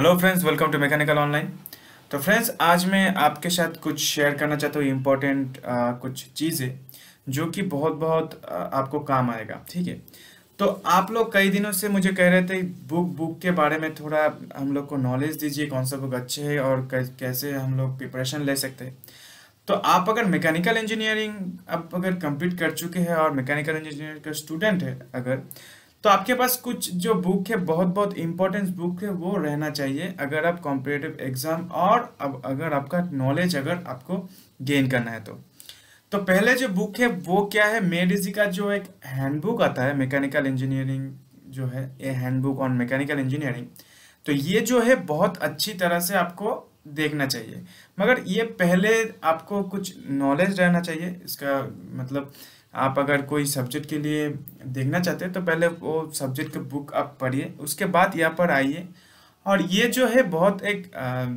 Hello friends, welcome to mechanical online. तो friends, आज मैं आपके साथ कुछ शेयर करना चाहता हूँ इम्पोर्टेंट कुछ चीज़ें जो कि बहुत बहुत आपको काम आएगा। ठीक है। तो आप लोग कई दिनों से मुझे कह रहे थे बुक के बारे में थोड़ा हम लोग को नॉलेज दीजिए, कौन सा बुक अच्छे है और कैसे हम लोग प्रिपरेशन ले सकते हैं। तो आप अगर मैकेनिकल इंजीनियरिंग आप अगर कंप्लीट कर चुके हैं और मैकेनिकल इंजीनियरिंग का स्टूडेंट है अगर, तो आपके पास कुछ जो बुक है, बहुत बहुत इंपॉर्टेंट बुक है, वो रहना चाहिए अगर आप कॉम्पिटिटिव एग्जाम और अब अगर आपका नॉलेज अगर आपको गेन करना है तो पहले जो बुक है वो क्या है, मेडिजी का जो एक हैंडबुक आता है मैकेनिकल इंजीनियरिंग, जो है ये हैंडबुक ऑन मैकेनिकल इंजीनियरिंग। तो ये जो है बहुत अच्छी तरह से आपको देखना चाहिए, मगर ये पहले आपको कुछ नॉलेज रहना चाहिए इसका। मतलब आप अगर कोई सब्जेक्ट के लिए देखना चाहते हैं तो पहले वो सब्जेक्ट का बुक आप पढ़िए, उसके बाद यहाँ पर आइए। और ये जो है बहुत एक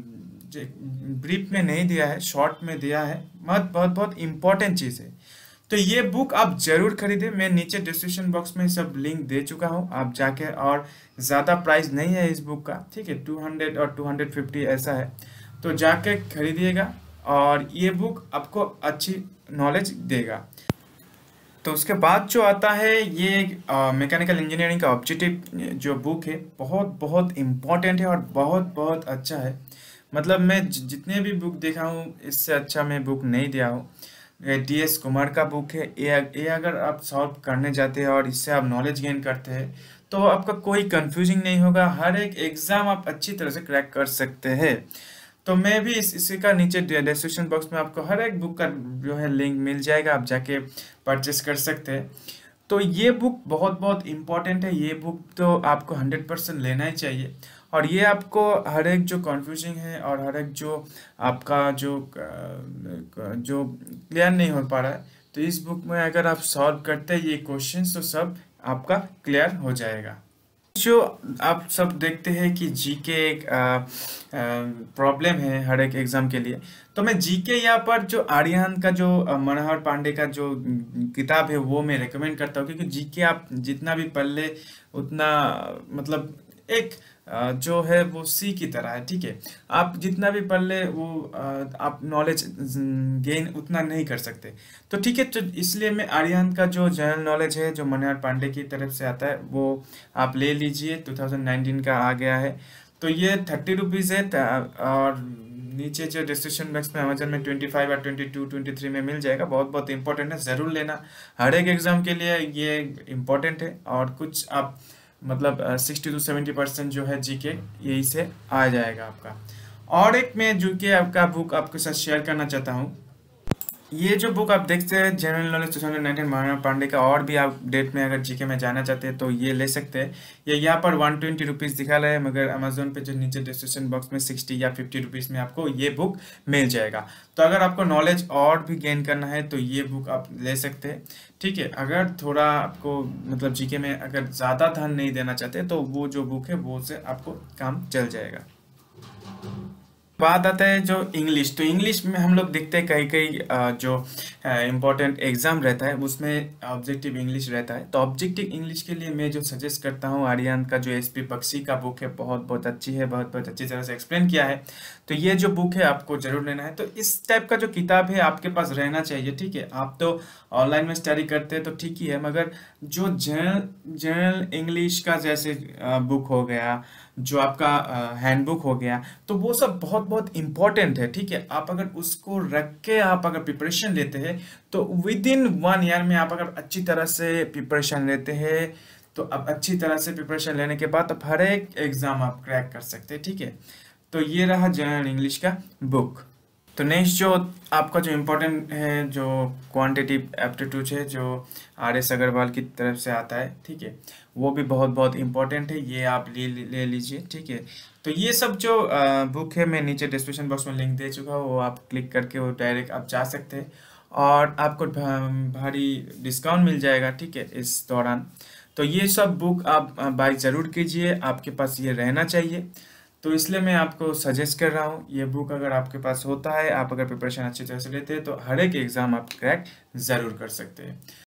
ब्रीफ में नहीं दिया है, शॉर्ट में दिया है, बहुत बहुत बहुत इम्पोर्टेंट चीज़ है। तो ये बुक आप जरूर खरीदें, मैं नीचे डिस्क्रिप्शन बॉक्स में सब लिंक दे चुका हूँ, आप जाके। और ज़्यादा प्राइस नहीं है इस बुक का, ठीक है, 200 और 250 ऐसा है। तो जाके खरीदिएगा और ये बुक आपको अच्छी नॉलेज देगा। तो उसके बाद जो आता है ये मैकेनिकल इंजीनियरिंग का ऑब्जेक्टिव जो बुक है, बहुत बहुत इम्पोर्टेंट है और बहुत बहुत अच्छा है। मतलब मैं जितने भी बुक देखा हूँ इससे अच्छा मैं बुक नहीं दिया हूँ। DS कुमार का बुक है ये अगर आप सॉल्व करने जाते हैं और इससे आप नॉलेज गेन करते हैं तो आपका कोई कंफ्यूजिंग नहीं होगा, हर एक एग्ज़ाम आप अच्छी तरह से क्रैक कर सकते हैं। तो मैं भी इसी का नीचे डिस्क्रिप्शन बॉक्स में आपको हर एक बुक का जो है लिंक मिल जाएगा, आप जाके परचेस कर सकते हैं। तो ये बुक बहुत बहुत इम्पोर्टेंट है, ये बुक तो आपको 100% लेना ही चाहिए। और ये आपको हर एक जो कन्फ्यूजिंग है और हर एक जो आपका जो क्लियर नहीं हो पा रहा है, तो इस बुक में अगर आप सॉल्व करते हैं ये क्वेश्चंस तो सब आपका क्लियर हो जाएगा। जो आप सब देखते हैं कि जीके एक प्रॉब्लम है हर एक एग्जाम के लिए। तो मैं जीके यहाँ पर जो आर्यन का जो मनोहर पांडे का जो किताब है वो मैं रेकमेंड करता हूँ, क्योंकि जीके आप जितना भी पढ़ ले उतना मतलब एक जो है वो सी की तरह है। ठीक है, आप जितना भी पढ़ ले वो आप नॉलेज गेन उतना नहीं कर सकते। तो ठीक है, तो इसलिए मैं आर्यन का जो जनरल नॉलेज है जो मनोहर पांडे की तरफ से आता है वो आप ले लीजिए, 2019 का आ गया है। तो ये 30 रुपीज़ है और नीचे जो डिस्क्रिप्शन बॉक्स में अमेजन में 25 और 22 23 में मिल जाएगा। बहुत बहुत इंपॉर्टेंट है, ज़रूर लेना, हर एक एग्ज़ाम के लिए ये इम्पोर्टेंट है। और कुछ आप मतलब 60 to 70% जो है जीके यही से आ जाएगा आपका। और एक मैं जीके आपका बुक आपके साथ शेयर करना चाहता हूँ। ये जो बुक आप देखते हैं जनरल नॉलेज 2019 मनोहर पांडे का, और भी आप डेट में अगर जीके में जाना चाहते हैं तो ये ले सकते हैं। ये यहाँ पर 120 रुपीज़ दिखा रहा है, मगर अमेजोन पे जो नीचे डिस्क्रिप्शन बॉक्स में 60 या 50 रुपीज़ में आपको ये बुक मिल जाएगा। तो अगर आपको नॉलेज और भी गेन करना है तो ये बुक आप ले सकते हैं। ठीक है, अगर थोड़ा आपको मतलब जीके में अगर ज़्यादा ध्यान नहीं देना चाहते तो वो जो बुक है वो से आपको काम चल जाएगा। बात आता है जो इंग्लिश, तो इंग्लिश में हम लोग देखते हैं कई कई जो इम्पोर्टेंट एग्जाम रहता है उसमें ऑब्जेक्टिव इंग्लिश रहता है। तो ऑब्जेक्टिव इंग्लिश के लिए मैं जो सजेस्ट करता हूँ आर्यन का जो SP बख्शी का बुक है, बहुत बहुत अच्छी है, बहुत बहुत अच्छी तरह से एक्सप्लेन किया है। तो ये जो बुक है आपको जरूर लेना है। तो इस टाइप का जो किताब है आपके पास रहना चाहिए। ठीक है, आप तो ऑनलाइन में स्टडी करते हैं तो ठीक ही है, मगर जो जनरल इंग्लिश का जैसे बुक हो गया, जो आपका हैंडबुक हो गया, तो वो सब बहुत बहुत इम्पोर्टेंट है। ठीक है, आप अगर उसको रख के आप अगर प्रिपरेशन लेते हैं तो विद इन 1 ईयर में आप अगर अच्छी तरह से प्रिपरेशन लेते हैं तो अब अच्छी तरह से प्रिपरेशन लेने के बाद आप हर एक एग्जाम आप क्रैक कर सकते हैं। ठीक है, तो ये रहा जनरल इंग्लिश का बुक। तो नेक्स्ट जो आपका जो इम्पोर्टेंट है जो क्वांटिटिव एप्टीट्यूड है जो RS अग्रवाल की तरफ से आता है, ठीक है, वो भी बहुत बहुत इम्पोर्टेंट है, ये आप ले लीजिए। ठीक है, तो ये सब जो बुक है मैं नीचे डिस्क्रिप्शन बॉक्स में लिंक दे चुका हूँ, वो आप क्लिक करके वो डायरेक्ट आप जा सकते हैं और आपको भारी डिस्काउंट मिल जाएगा। ठीक है, इस दौरान तो ये सब बुक आप बाय ज़रूर कीजिए, आपके पास ये रहना चाहिए। तो इसलिए मैं आपको सजेस्ट कर रहा हूँ ये बुक अगर आपके पास होता है, आप अगर प्रिपरेशन अच्छी तरह से लेते हैं तो हर एक एग्ज़ाम आप क्रैक ज़रूर कर सकते हैं।